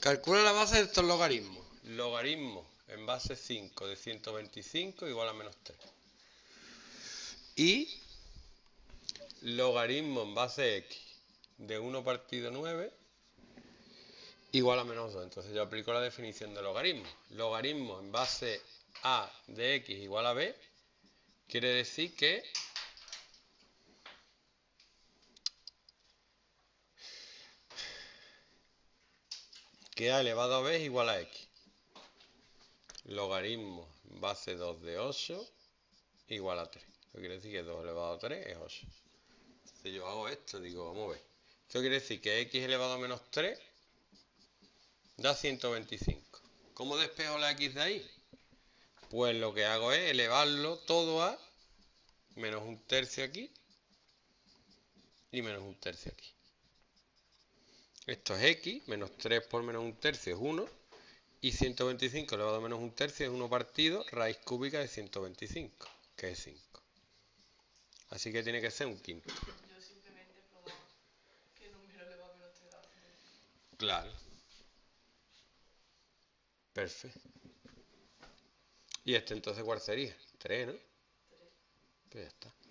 Calcula la base de estos logaritmos. Logaritmo en base 5 de 125 igual a menos 3. Y logaritmo en base x de 1 partido 9 igual a menos 2. Entonces yo aplico la definición de logaritmo. Logaritmo en base a de x igual a b quiere decir que a elevado a b es igual a x. Logaritmo en base 2 de 8 igual a 3. Eso quiere decir que 2 elevado a 3 es 8. Si yo hago esto, digo, vamos a ver. Esto quiere decir que x elevado a menos 3 da 125. ¿Cómo despejo la x de ahí? Pues lo que hago es elevarlo todo a menos un tercio aquí y menos un tercio aquí. Esto es x, menos 3 por menos un tercio es 1, y 125 elevado a menos un tercio es 1 partido raíz cúbica de 125, que es 5. Así que tiene que ser un quinto. Yo simplemente he probado qué número elevado a menos 3 da 125. Claro. Perfecto. ¿Y este entonces cuál sería? 3, ¿no? 3. Pues ya está.